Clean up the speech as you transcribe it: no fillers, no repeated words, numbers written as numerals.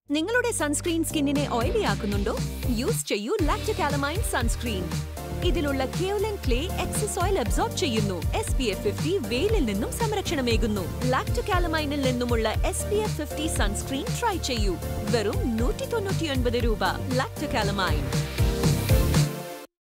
നിങ്ങളുടെ സൺസ്ക്രീൻ സ്കിന്നിനെ ഓയിലി ആക്കുന്നുണ്ടോ? യൂസ് ചെയ്യൂ Lacto Calamine Sunscreen. ഇതിലുള്ള kaolin clay excess oil absorb ചെയ്യുന്നു. SPF 50 വെയിലിൽ നിന്നും സംരക്ഷണമേകുന്നു. Lacto Calamineൽ നിന്നുമുള്ള SPF 50 സൺസ്ക്രീൻ ട്രൈ ചെയ്യൂ. വെറും 199 രൂപ. Lacto Calamine.